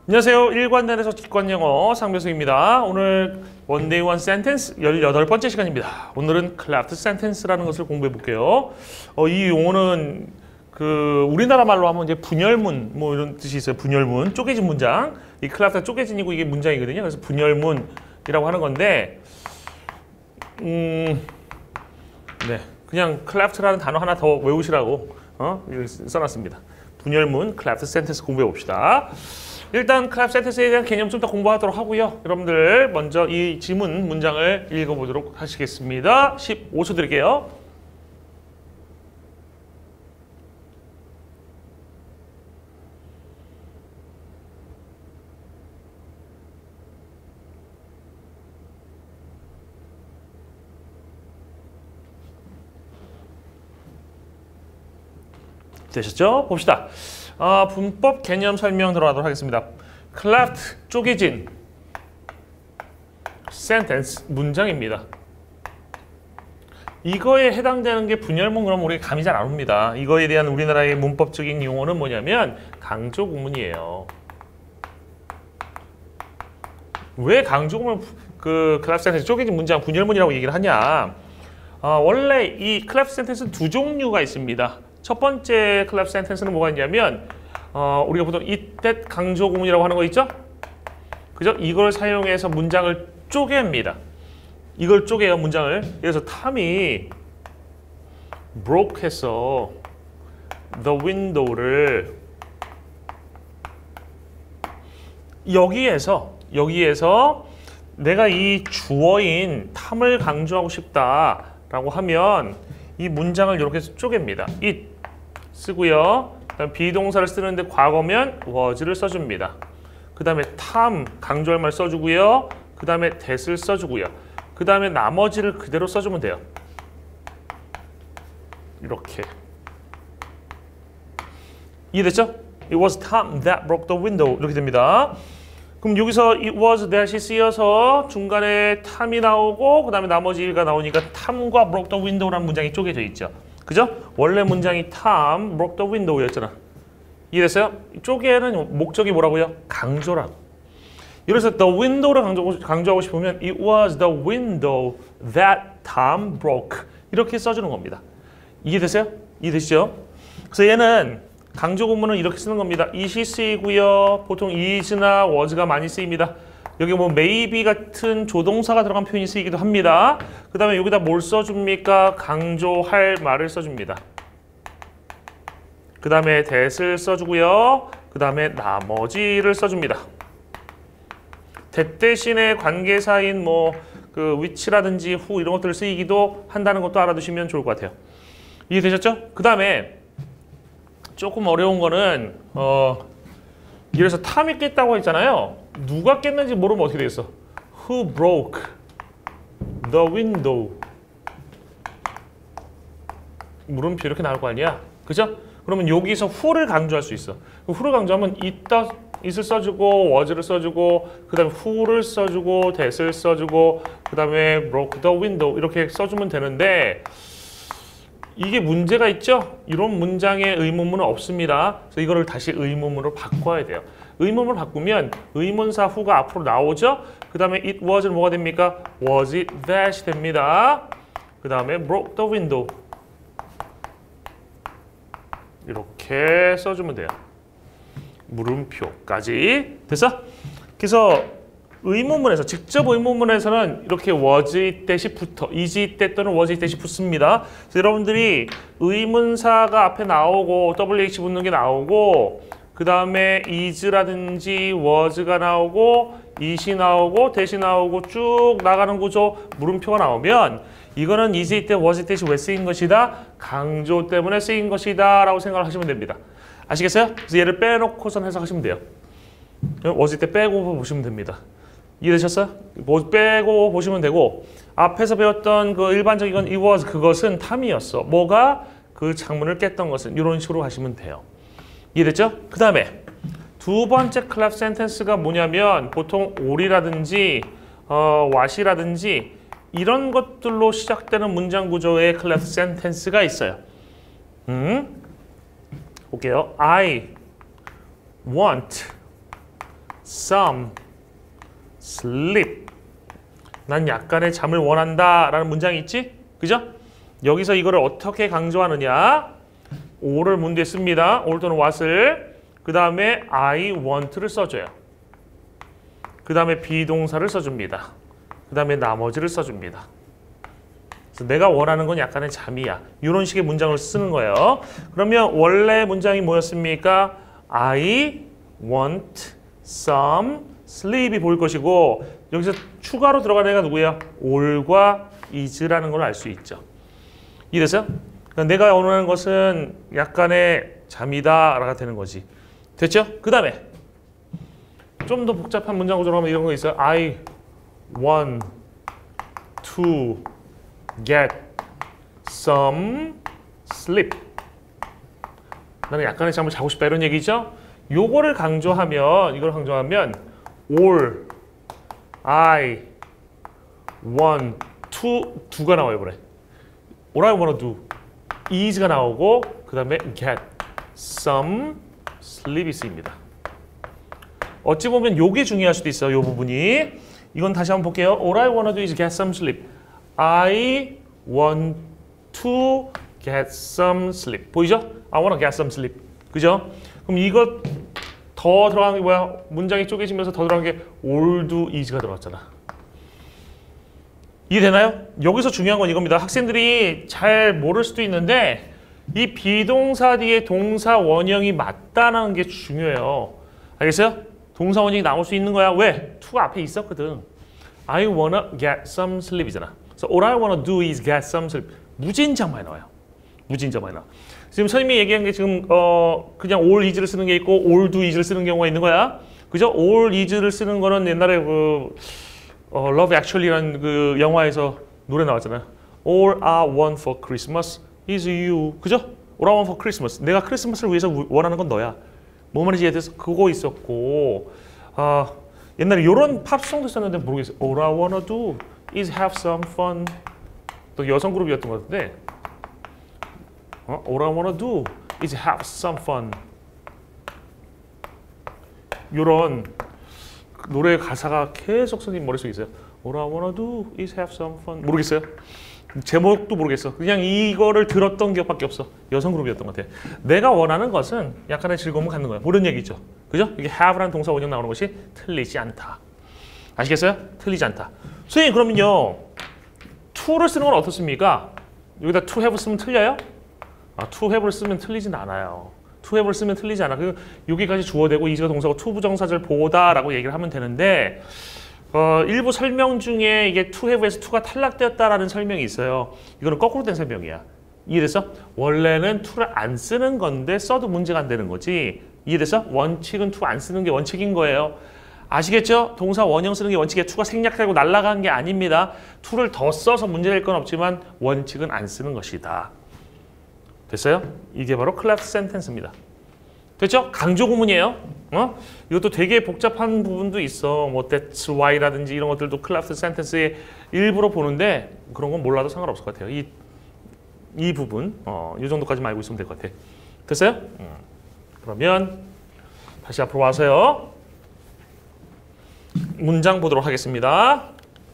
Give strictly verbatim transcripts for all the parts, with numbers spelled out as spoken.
안녕하세요. 일관단에서 직관영어 상배수입니다. 오늘 원데이 원 센텐스 열여덟 번째 시간입니다. 오늘은 클래프트 센텐스라는 것을 공부해 볼게요. 어, 이 용어는 그 우리나라 말로 하면 이제 분열문 뭐 이런 뜻이 있어요. 분열문, 쪼개진 문장. 이 클래프트가 쪼개진이고 이게 문장이거든요. 그래서 분열문이라고 하는 건데, 음, 네, 그냥 클래프트라는 단어 하나 더 외우시라고 어? 써놨습니다. 분열문, 클래프트 센텐스 공부해 봅시다. 일단 클래프트 센텐스에 대한 개념 좀 더 공부하도록 하고요. 여러분들 먼저 이 지문 문장을 읽어보도록 하시겠습니다. 십오 초 드릴게요. 되셨죠? 봅시다. 아, 문법 개념 설명 들어가도록 하겠습니다. 클래프트, 쪼개진 센텐스, 문장입니다. 이거에 해당되는 게 분열문 그럼 우리가 감이 잘 안 옵니다. 이거에 대한 우리나라의 문법적인 용어는 뭐냐면 강조구문이에요. 왜 강조구문을 그 클래프트 센텐스, 쪼개진 문장, 분열문이라고 얘기를 하냐? 아, 원래 이 클래프트 센텐스는 두 종류가 있습니다. 첫 번째 클래프트 센텐스는 뭐가 있냐면 어, 우리가 보통 이때 강조구문이라고 하는 거 있죠? 그죠? 이걸 사용해서 문장을 쪼갭니다. 이걸 쪼개요, 문장을. 그래서 탐이 broke 해서 the window를 여기에서 여기에서 내가 이 주어인 탐을 강조하고 싶다라고 하면 이 문장을 이렇게 쪼갭니다. it 쓰고요. 그다음 비동사를 쓰는데 과거면 was를 써줍니다. 그 다음에 탐 강조할 말 써주고요. 그 다음에 that을 써주고요. 그 다음에 나머지를 그대로 써주면 돼요. 이렇게. 이해됐죠? It was Tom that broke the window. 이렇게 됩니다. 그럼 여기서 it was that이 쓰여서 중간에 탐이 나오고 그 다음에 나머지 일가 나오니까 탐과 broke the window라는 문장이 쪼개져 있죠. 그죠? 원래 문장이 Tom broke the window였잖아. 이해됐어요? 쪼개는 목적이 뭐라고요? 강조라고. 그래서 the window를 강조, 강조하고 싶으면 it was the window that Tom broke. 이렇게 써주는 겁니다. 이해됐어요? 이해되시죠? 그래서 얘는 강조구문은 이렇게 쓰는 겁니다. it이 쓰이고요. 보통 is나 was가 많이 쓰입니다. 여기 뭐 maybe 같은 조동사가 들어간 표현이 쓰이기도 합니다. 그 다음에 여기다 뭘 써줍니까? 강조할 말을 써줍니다. 그 다음에 that을 써주고요. 그 다음에 나머지를 써줍니다. that 대신에 관계사인 뭐 그 which라든지 who 이런 것들을 쓰이기도 한다는 것도 알아두시면 좋을 것 같아요. 이해되셨죠? 그 다음에 조금 어려운 거는 어 이래서 탐이 깼다고 했잖아요. 누가 깼는지 모르면 어떻게 되겠어? Who broke the window? 물음표 이렇게 나올 거 아니야? 그죠? 그러면 여기서 who를 강조할 수 있어. who를 강조하면 it다, it을 써주고 was를 써주고 그 다음에 who를 써주고 that을 써주고 그 다음에 broke the window 이렇게 써주면 되는데 이게 문제가 있죠? 이런 문장의 의문문은 없습니다. 그래서 이거를 다시 의문문으로 바꿔야 돼요. 의문문을 바꾸면 의문사 who가 앞으로 나오죠? 그 다음에 it was는 뭐가 됩니까? was it that이 됩니다. 그 다음에 broke the window 이렇게 써주면 돼요. 물음표까지 됐어? 그래서 의문문에서 직접 의문문에서는 이렇게 was it that이 붙어 is it that 또는 was it that이 붙습니다. 그래서 여러분들이 의문사가 앞에 나오고 더블유에이치 붙는 게 나오고 그 다음에 is라든지 was가 나오고 it이 나오고 that이 나오고 쭉 나가는 구조 물음표가 나오면 이거는 is it that, was it that이 왜 쓰인 것이다? 강조 때문에 쓰인 것이다 라고 생각을 하시면 됩니다. 아시겠어요? 그래서 얘를 빼놓고선 해석하시면 돼요. was it that 빼고 보시면 됩니다. 이해되셨어요? 뭐 빼고 보시면 되고 앞에서 배웠던 그 일반적인 건 it was 그것은 탐이었어. 뭐가? 그 창문을 깼던 것은 이런 식으로 하시면 돼요. 이해됐죠? 그 다음에 두 번째 클래프트 센텐스가 뭐냐면 보통 or이라든지 어, what이라든지 이런 것들로 시작되는 문장 구조의 클래프트 센텐스가 있어요. 음? 볼게요. I want some sleep. 난 약간의 잠을 원한다 라는 문장이 있지? 그죠? 여기서 이거를 어떻게 강조하느냐? all을 문 뒤에 씁니다. all 또는 what을. 그 다음에 I want를 써줘요. 그 다음에 비동사를 써줍니다. 그 다음에 나머지를 써줍니다. 그래서 내가 원하는 건 약간의 잠이야. 이런 식의 문장을 쓰는 거예요. 그러면 원래 문장이 뭐였습니까? I want some sleep이 보일 것이고 여기서 추가로 들어간 애가 누구야? all과 is라는 걸 알 수 있죠. 이해됐어요? 그러니까 내가 원하는 것은 약간의 잠이다 라가 되는 거지. 됐죠? 그 다음에 좀 더 복잡한 문장 구조로 하면 이런 거 있어요. I want to get some sleep. 나는 약간의 잠을 자고 싶다 이런 얘기죠. 요거를 강조하면 이걸 강조하면 all I want to do가 나와요. 그래. all I want to do is가 나오고 그 다음에 get some sleep이 쓰입니다. 어찌 보면 요게 중요할 수도 있어요. 요 부분이. 이건 다시 한번 볼게요. All I want to do is get some sleep. I want to get some sleep. 보이죠? I want to get some sleep. 그죠? 그럼 이거 더 들어간 게 뭐야? 문장이 쪼개지면서 더 들어간 게 all do is가 들어갔잖아. 이해되나요? 여기서 중요한 건 이겁니다. 학생들이 잘 모를 수도 있는데 이 비동사 뒤에 동사 원형이 맞다는 게 중요해요. 알겠어요? 동사 원형이 나올 수 있는 거야. 왜? to가 앞에 있었거든. I wanna get some sleep이잖아. So all I wanna do is get some sleep. 무진장 많이 나와요. 무진장 많이 나와. 지금 선생님이 얘기한 게 지금 어 그냥 all is를 쓰는 게 있고 all do is를 쓰는 경우가 있는 거야. 그죠? all is를 쓰는 거는 옛날에 그 어, Love Actually라는 그 영화에서 노래 나왔잖아요. All I want for Christmas is you. 그죠? All I want for Christmas. 내가 크리스마스를 위해서 원하는 건 너야. 뭐 말인지 이해돼서 그거 있었고 아 옛날에 이런 팝송도 있었는데 모르겠어요. All I wanna do is have some fun. 또 여성 그룹이었던 것 같은데 어? All I wanna do is have some fun. 이런 노래 가사가 계속 선생님 머릿속에 있어요. All I wanna do is have some fun. 모르겠어요. 제목도 모르겠어. 그냥 이거를 들었던 기억밖에 없어. 여성 그룹이었던 것 같아. 내가 원하는 것은 약간의 즐거움을 갖는 거야. 모르는 얘기죠. 그죠? 이게 have라는 동사 원형 나오는 것이 틀리지 않다. 아시겠어요? 틀리지 않다. 선생님 그러면요. to를 쓰는 건 어떻습니까? 여기다 to have 쓰면 틀려요? 아, to have를 쓰면 틀리진 않아요. to have를 쓰면 틀리지 않아. 그 여기까지 주어되고 is가 동사고 to 부정사절 보다라고 얘기를 하면 되는데 어, 일부 설명 중에 이게 to have에서 to가 탈락되었다라는 설명이 있어요. 이거는 거꾸로 된 설명이야. 이해됐어? 원래는 to를 안 쓰는 건데 써도 문제가 안 되는 거지. 이해됐어? 원칙은 to 안 쓰는 게 원칙인 거예요. 아시겠죠? 동사 원형 쓰는 게 원칙이에요. to가 생략되고 날아간 게 아닙니다. to를 더 써서 문제될 건 없지만 원칙은 안 쓰는 것이다. 됐어요? 이게 바로 클래프 센텐스입니다. 됐죠? 강조 구문이에요. 어? 이것도 되게 복잡한 부분도 있어. 뭐 that's why라든지 이런 것들도 클래프 센텐스의 일부러 보는데 그런 건 몰라도 상관없을 것 같아요. 이, 이 부분, 어, 이 정도까지만 알고 있으면 될 것 같아. 됐어요? 음. 그러면 다시 앞으로 와서요. 문장 보도록 하겠습니다.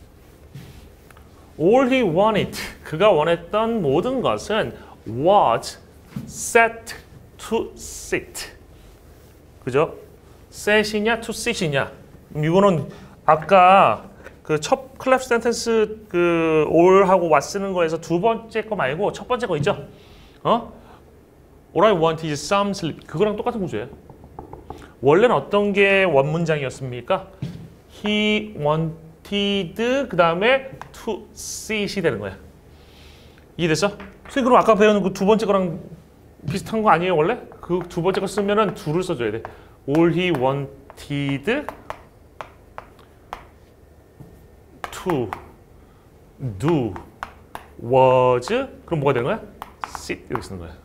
All he wanted, 그가 원했던 모든 것은 was set to sit. 그죠? set이냐 to sit이냐. 이거는 아까 그 첫 클래프 센텐스 그 all하고 was 쓰는 거에서 두 번째 거 말고 첫 번째 거 있죠? 어? All I want is some sleep. 그거랑 똑같은 구조예요. 원래는 어떤 게 원문장이었습니까? He wanted 그 다음에 to sit이 되는 거야. 이해됐어? 선생님 그럼 아까 배운 그 두 번째 거랑 비슷한 거 아니에요 원래? 그 두 번째 거 쓰면은 do를 써줘야 돼. All he wanted to do was 그럼 뭐가 되는 거야? sit 이렇게 쓰는 거야.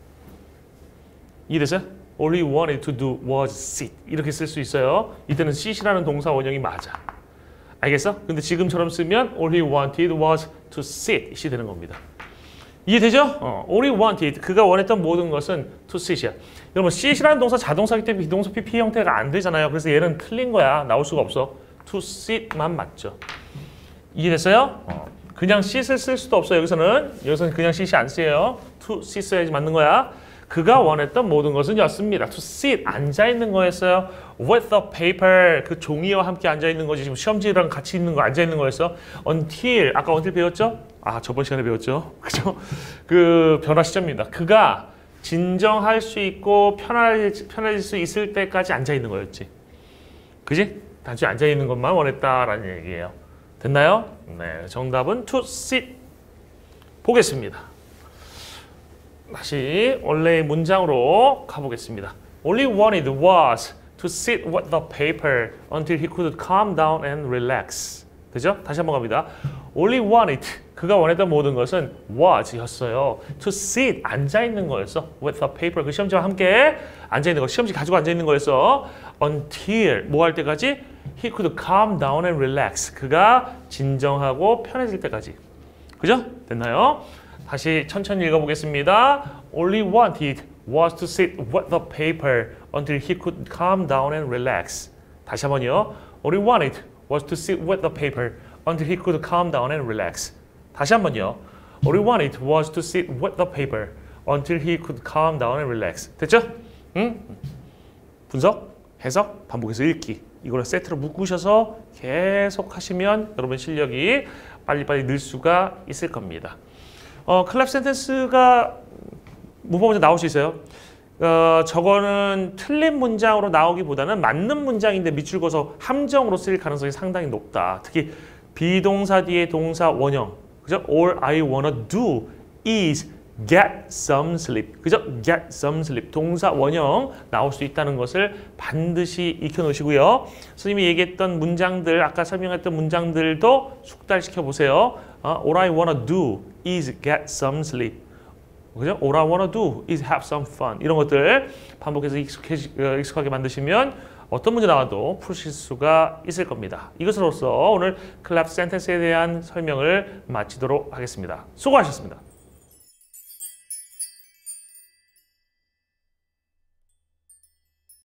이해됐어요? All he wanted to do was sit 이렇게 쓸 수 있어요. 이때는 sit이라는 동사 원형이 맞아. 알겠어? 근데 지금처럼 쓰면 all he wanted was to sit 이 되는 겁니다. 이해되죠? 어, all he wanted, 그가 원했던 모든 것은 to sit이야. 여러분 sit이라는 동사 자동사기 때문에 비동사 pp 형태가 안 되잖아요. 그래서 얘는 틀린 거야. 나올 수가 없어. to sit만 맞죠. 이해됐어요? 어. 그냥 sit을 쓸 수도 없어. 여기서는 여기서는 그냥 sit이 안 쓰여요. to sit 써야지 맞는 거야. 그가 원했던 모든 것은 였습니다. to sit 앉아 있는 거였어요. with the paper 그 종이와 함께 앉아 있는 거지. 지금 시험지랑 같이 있는 거 앉아 있는 거였어. until 아까 until 배웠죠? 아 저번 시간에 배웠죠. 그죠? 그 변화 시점입니다. 그가 진정할 수 있고 편할 편해질 수 있을 때까지 앉아 있는 거였지. 그지? 단순히 앉아 있는 것만 원했다라는 얘기예요. 됐나요? 네, 정답은 to sit. 보겠습니다. 다시 원래의 문장으로 가보겠습니다. All he wanted was to sit with the paper until he could calm down and relax. 되죠? 다시 한번 갑니다. All he wanted, 그가 원했던 모든 것은 was 였어요. To sit, 앉아있는 거였어. With the paper, 그 시험지와 함께 앉아있는 거. 시험지 가지고 앉아있는 거였어. Until, 뭐 할 때까지? He could calm down and relax. 그가 진정하고 편해질 때까지. 그죠? 됐나요? 다시 천천히 읽어보겠습니다. All he wanted was to sit with the paper until he could calm down and relax. 다시 한번요. All he wanted was to sit with the paper until he could calm down and relax. 다시 한번요. All he wanted was to sit with the paper until he could calm down and relax. 됐죠? 응? 분석, 해석, 반복해서 읽기. 이걸 세트로 묶으셔서 계속 하시면 여러분 실력이 빨리빨리 늘 수가 있을 겁니다. 어, 클랩 센텐스가 문법 문제 나올 수 있어요. 어, 저거는 틀린 문장으로 나오기보다는 맞는 문장인데 밑줄 그어서 함정으로 쓰일 가능성이 상당히 높다. 특히 비동사 뒤에 동사 원형. 그죠? All I wanna do is get some sleep. 그죠? get some sleep. 동사 원형 나올 수 있다는 것을 반드시 익혀 놓으시고요. 선생님이 얘기했던 문장들, 아까 설명했던 문장들도 숙달시켜 보세요. 어, All I wanna do is get some sleep. 그죠? All I wanna do is have some fun. 이런 것들 반복해서 익숙해, 익숙하게 만드시면 어떤 문제 나와도 푸실 수가 있을 겁니다. 이것으로써 오늘 클랩 센텐스에 대한 설명을 마치도록 하겠습니다. 수고하셨습니다.